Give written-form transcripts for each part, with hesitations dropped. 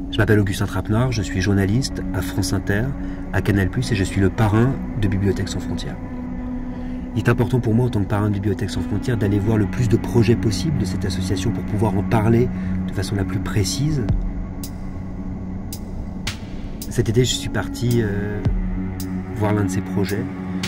Je m'appelle Augustin Trapenard, je suis journaliste à France Inter, à Canal+, et je suis le parrain de Bibliothèques sans frontières. Il est important pour moi, en tant que parrain de Bibliothèques sans frontières, d'aller voir le plus de projets possible de cette association pour pouvoir en parler de façon la plus précise. Cet été, je suis parti voir l'un de ces projets.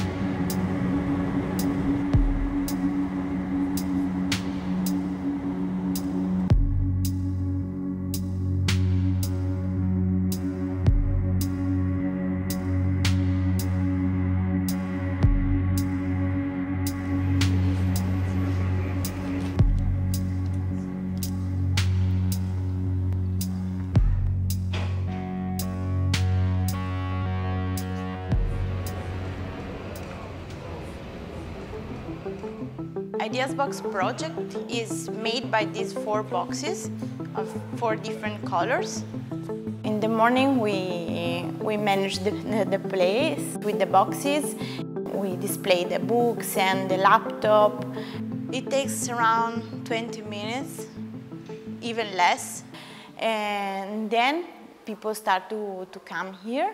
IdeasBox project is made by these 4 boxes of 4 different colors. In the morning we manage the place with the boxes. We display the books and the laptop. It takes around 20 minutes, even less. And then people start to come here.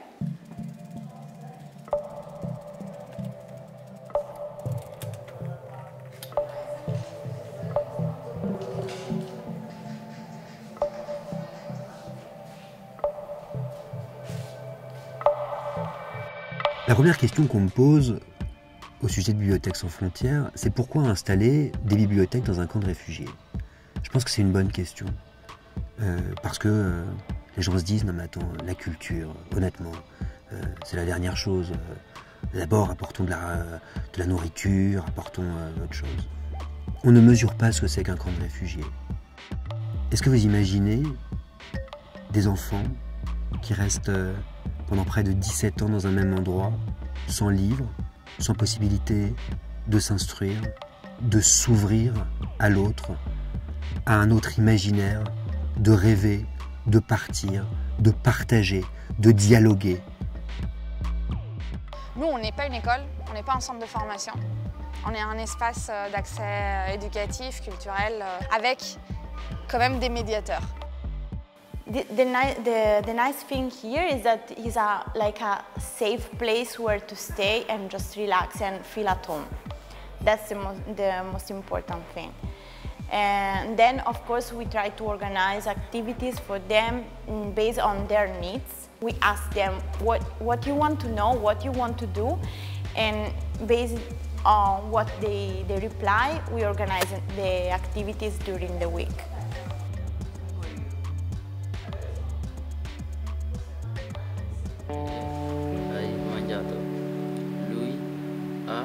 La première question qu'on me pose au sujet de Bibliothèques sans frontières, c'est pourquoi installer des bibliothèques dans un camp de réfugiés? Je pense que c'est une bonne question. Parce que les gens se disent, non mais attends, la culture, honnêtement, c'est la dernière chose. D'abord, apportons de la nourriture, apportons autre chose. On ne mesure pas ce que c'est qu'un camp de réfugiés. Est-ce que vous imaginez des enfants qui restent pendant près de 17 ans dans un même endroit, sans livre, sans possibilité de s'instruire, de s'ouvrir à l'autre, à un autre imaginaire, de rêver, de partir, de partager, de dialoguer? Nous, on n'est pas une école, on n'est pas un centre de formation. On est un espace d'accès éducatif, culturel, avec quand même des médiateurs. The nice thing here is that it's like a safe place where to stay and just relax and feel at home. That's the most important thing. And then, of course, we try to organize activities for them based on their needs. We ask them what you want to know, what you want to do, and based on what they reply, we organize the activities during the week. Hai mangiato? Lui ha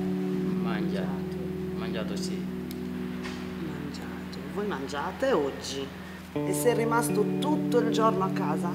mangiato sì. Mangiato. Voi mangiate oggi? E sei rimasto tutto il giorno a casa?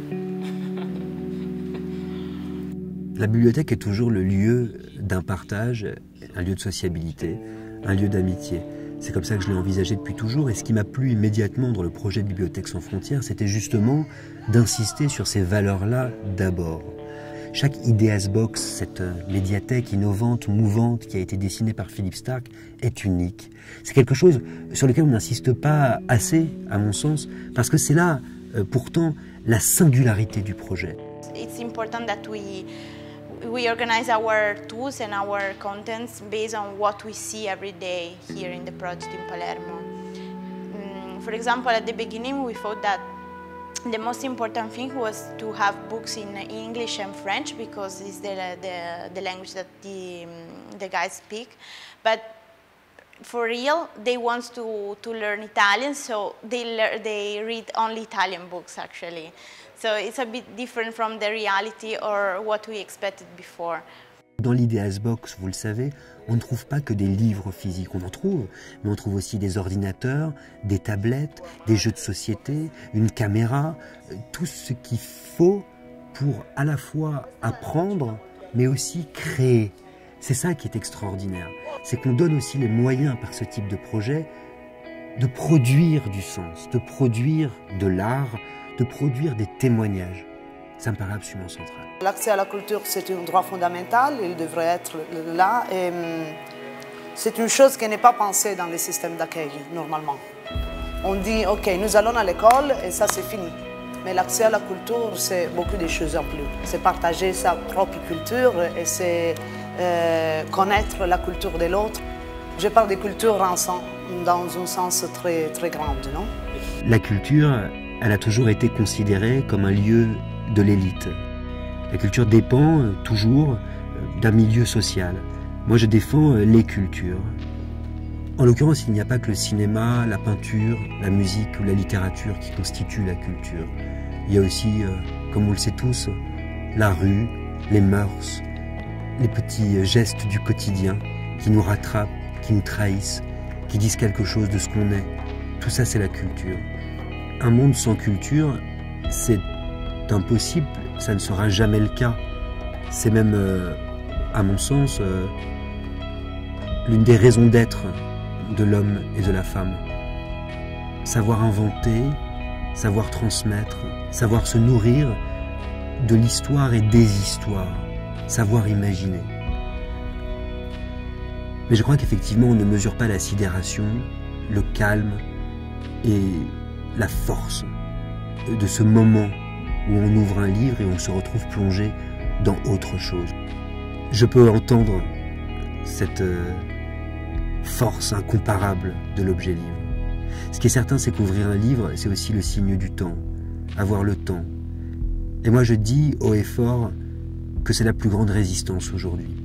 La bibliothèque est toujours le lieu d'un partage, un lieu de sociabilité, un lieu d'amitié. C'est comme ça que je l'ai envisagé depuis toujours, et ce qui m'a plu immédiatement dans le projet de Bibliothèques sans frontières, c'était justement d'insister sur ces valeurs-là d'abord. Chaque IdeasBox, cette médiathèque innovante, mouvante, qui a été dessinée par Philippe Starck, est unique. C'est quelque chose sur lequel on n'insiste pas assez, à mon sens, parce que c'est là, pourtant, la singularité du projet. It's important that we organize our tools and our contents based on what we see every day here in the project in Palermo. For example, at the beginning we thought that the most important thing was to have books in English and French because it's the language that the guys speak. But for real, they want to learn Italian, so they read only Italian books actually. So it's a bit different from the reality or what we expected before. Dans l'IdeasBox, vous le savez, on ne trouve pas que des livres physiques, on en trouve, mais on trouve aussi des ordinateurs, des tablettes, des jeux de société, une caméra, tout ce qu'il faut pour à la fois apprendre, mais aussi créer. C'est ça qui est extraordinaire, c'est qu'on donne aussi les moyens par ce type de projet de produire du sens, de produire de l'art, de produire des témoignages. Ça me paraît absolument central. L'accès à la culture, c'est un droit fondamental, il devrait être là. Et c'est une chose qui n'est pas pensée dans les systèmes d'accueil, normalement. On dit, OK, nous allons à l'école et ça c'est fini. Mais l'accès à la culture, c'est beaucoup de choses en plus. C'est partager sa propre culture et c'est connaître la culture de l'autre. Je parle de culture ensemble, dans un sens très, très grand, non? La culture, elle a toujours été considérée comme un lieu de l'élite. La culture dépend toujours d'un milieu social. Moi, je défends les cultures. En l'occurrence, il n'y a pas que le cinéma, la peinture, la musique ou la littérature qui constituent la culture. Il y a aussi, comme on le sait tous, la rue, les mœurs, les petits gestes du quotidien qui nous rattrapent, qui nous trahissent, qui disent quelque chose de ce qu'on est. Tout ça, c'est la culture. Un monde sans culture, c'est impossible, ça ne sera jamais le cas. C'est même, à mon sens, l'une des raisons d'être de l'homme et de la femme. Savoir inventer, savoir transmettre, savoir se nourrir de l'histoire et des histoires, savoir imaginer. Mais je crois qu'effectivement, on ne mesure pas la sidération, le calme et la force de ce moment où on ouvre un livre et on se retrouve plongé dans autre chose. Je peux entendre cette force incomparable de l'objet livre. Ce qui est certain, c'est qu'ouvrir un livre, c'est aussi le signe du temps, avoir le temps. Et moi, je dis haut et fort que c'est la plus grande résistance aujourd'hui.